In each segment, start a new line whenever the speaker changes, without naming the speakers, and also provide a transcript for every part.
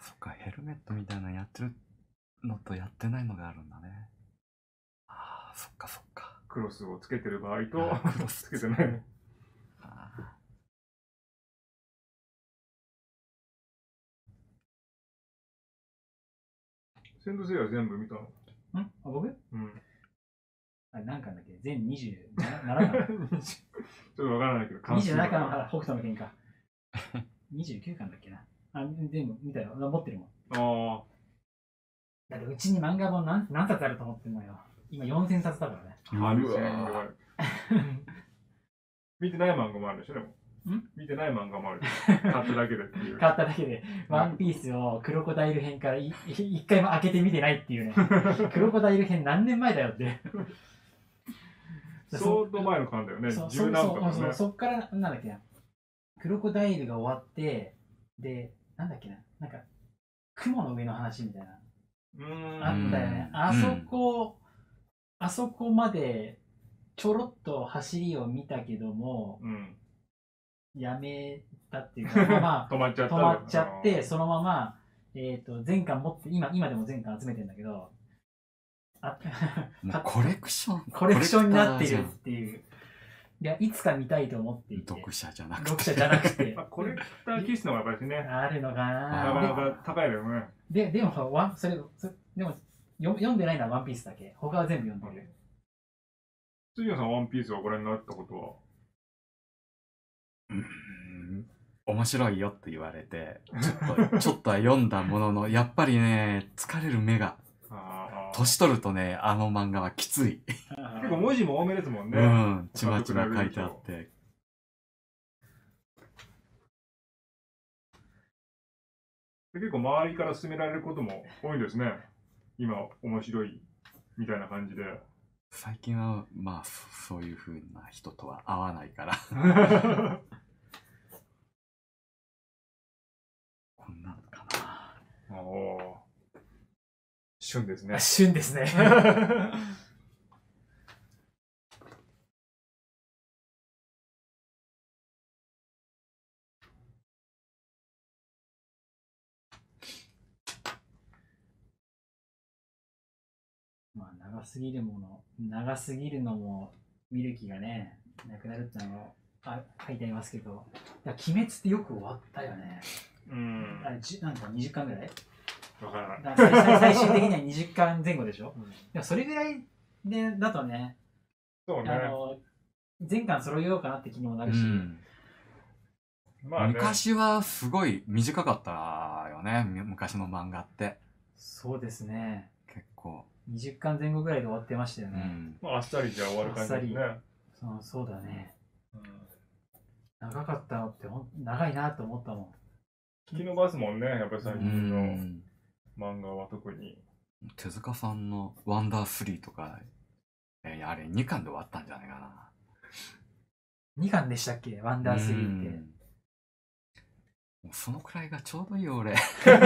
そっか、ヘルメットみたいなのやってるのとやってないのがあるんだね。ああ、そっかそっか。
クロスをつけてる場合と
クロス
つけてない。セントセイヤ全部見たの？
僕？
うん。
あれ何巻だっけ？全27巻。
ちょっとわからないけど、
27巻は北斗の拳か。29巻だっけな。全部見たよ。持ってるもん。
ああ。
だってうちに漫画本何冊あると思ってんのよ。今4000冊だからね。
見てない漫画もあるでしょ、でも。見てない漫画もある。買っただけでっていう。
買っただけで、ワンピースをクロコダイル編から一回も開けてみてないっていうね。クロコダイル編何年前だよって。
相当前の巻だよね。10何巻だね。
そっから、なんだっけな。クロコダイルが終わって、で、なんだっけな。なんか、雲の上の話みたいな。あったよね。あそこまでちょろっと走りを見たけども、やめたっていうか、まあ、止まっちゃって、そのまま、全巻持って、今でも全巻集めてんだけど、
コレクショ
ンになってるっていう。いや、いつか見たいと思っていて。
読者じゃなく
て。
コレクター気質の方がやっぱりね。
あるのかな。
なかなか高いよね。
でも、読んでないのはワンピースだけ。他は全部読んでる。
辻野さん、ワンピースをご覧になったことは？
面白いよって言われて、ちょっとは読んだものの、やっぱりね、疲れる目が。年取るとね、あの漫画はきつい。
結構文字も多めですもんね。
ちまちま書いてあって。
結構周りから勧められることも多いんですね。今、面白いみたいな感じで。
最近は、まあ、そういう風な人とは会わないから。こんなのかな。
旬ですね。
旬ですね。まあ、長すぎるのも見る気がね、なくなるってのも書いてありますけど、鬼滅ってよく終わったよね。なんか20巻ぐらい？
わからない。
最終的には20巻前後でしょ。でもそれぐらいでだとね、全巻揃えようかなって気にもなるし。
昔はすごい短かったよね、昔の漫画って。
そうですね。
結構。
20巻前後ぐらいで終わってましたよね。
あっさりじゃ終わる感じですね。
そうだね。長かったのって長いなと思ったもん。
聞き伸ばすもんね、やっぱり最近の漫画は特に。
手塚さんのワンダー3とか、あれ2巻で終わったんじゃないかな。
2巻でしたっけ、ワンダー3って。
もうそのくらいがちょうどいいよ、俺。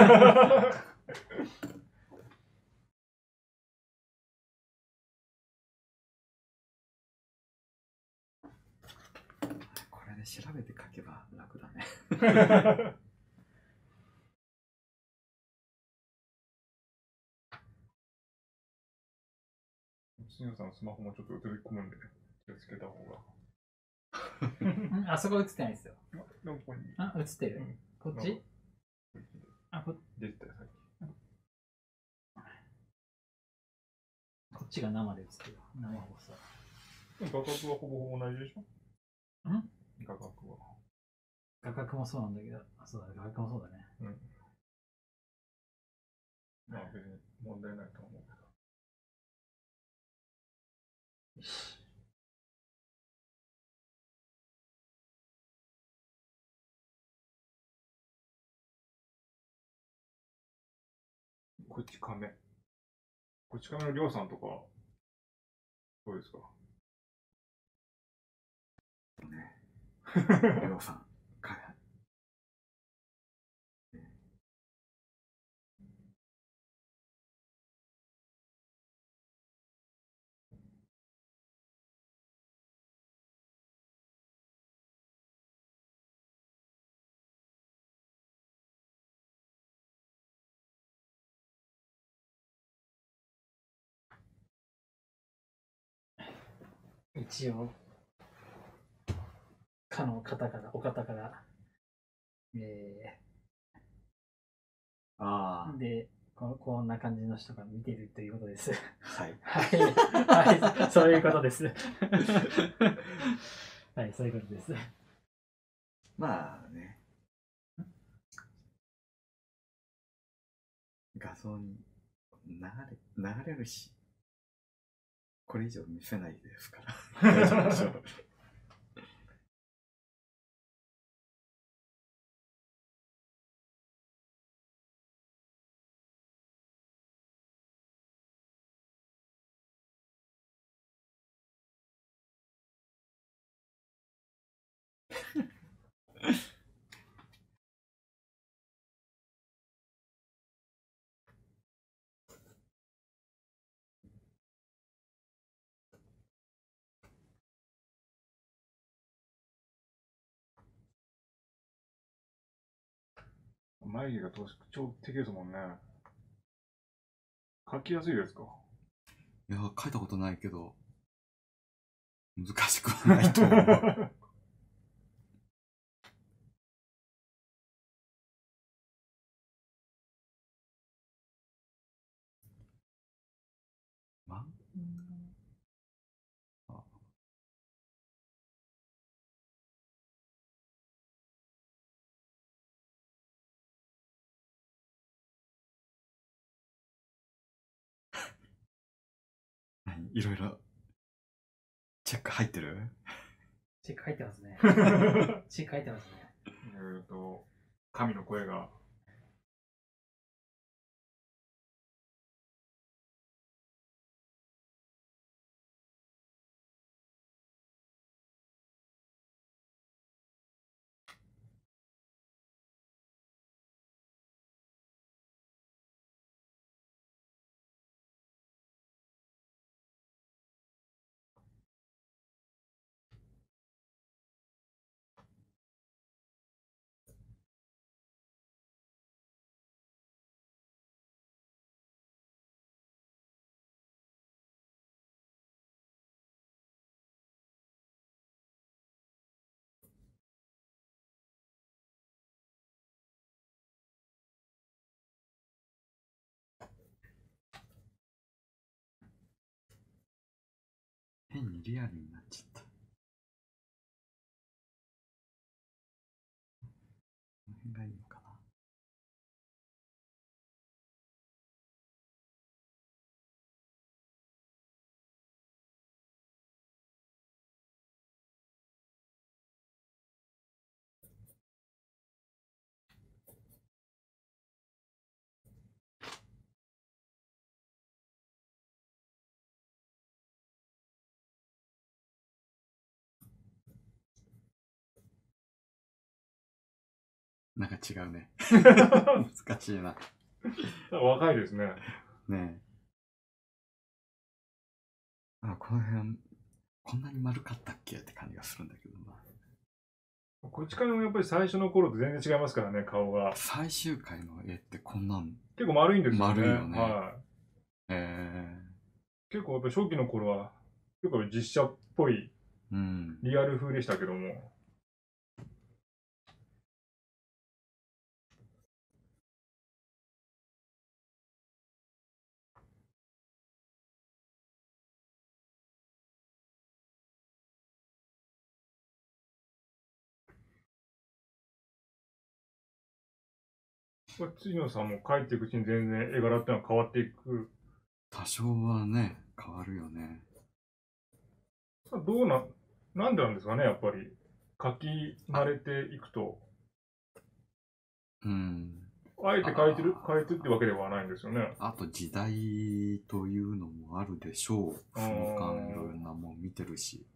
これで調べて書けば楽だね。
杉野さんのスマホもちょっと映り込むんで、気をつけた方が。
あそこ映ってないですよ。
どこに？
映ってる？こっち？
出てたよ、さっき。
こっちが生で映ってる。生放送。
画角はほぼほぼ同じでしょ？画角は。
画角もそうなんだけど、そうだね、画角もそうだね。
まあ別に問題ないと思うけど。よし。こっち亀のりょうさんとか、どうですか？
りょうさん。
一応、お方から、でこんな感じの人が見てるということです。
はい。
はい。はい。そういうことです。はい、そういうことです。
まあね。画像に流れるし、これ以上見せないですから。大丈夫でしょう。
眉毛が特徴的ですもんね。描きやすいですか？
いや、描いたことないけど、難しくはないと思う。いろいろチェック入ってる？
チェック入ってますね。チェック入ってますね。
神の声が。
変にリアルになっちゃった。この辺がいいのかな。なんか違うね。難しいな。
若いですね。
ねえ。この辺、こんなに丸かったっけって感じがするんだけどな。
こっちからもやっぱり最初の頃と全然違いますからね、顔が。
最終回の絵ってこんなん。
結構丸いんですよね。
丸いよね。
はい。結構やっぱ初期の頃は、結構実写っぽい、リアル風でしたけども。辻野さんも描いていくうちに全然絵柄ってのは変わっていく。
多少はね、変わるよね。
なんでなんですかね、やっぱり。描き慣れていくと。あえて描いてるってわけではないんですよね。
あと時代というのもあるでしょう。その間いろいろなもん見てるし。